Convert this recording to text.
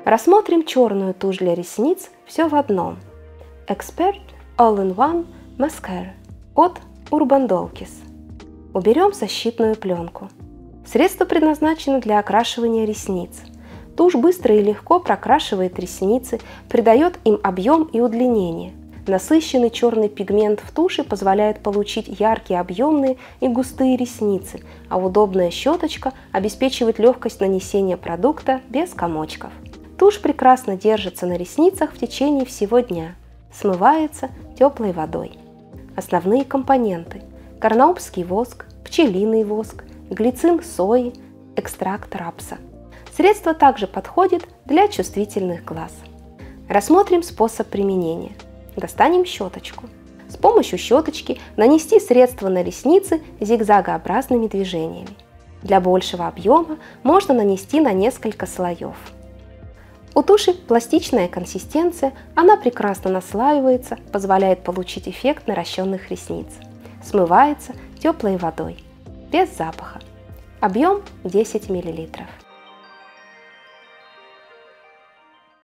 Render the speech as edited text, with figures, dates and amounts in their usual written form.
Рассмотрим черную тушь для ресниц «Все в одном» Expert All-in-One Mascara от Urban Dolkis. Уберем защитную пленку. Средство предназначено для окрашивания ресниц. Тушь быстро и легко прокрашивает ресницы, придает им объем и удлинение. Насыщенный черный пигмент в туши позволяет получить яркие, объемные и густые ресницы, а удобная щеточка обеспечивает легкость нанесения продукта без комочков. Тушь прекрасно держится на ресницах в течение всего дня. Смывается теплой водой. Основные компоненты: карнаубский воск, пчелиный воск, глицин сои, экстракт рапса. Средство также подходит для чувствительных глаз. Рассмотрим способ применения. Достанем щеточку. С помощью щеточки нанести средство на ресницы зигзагообразными движениями. Для большего объема можно нанести на несколько слоев. У туши пластичная консистенция, она прекрасно наслаивается, позволяет получить эффект наращенных ресниц. Смывается теплой водой, без запаха. Объем 10 мл.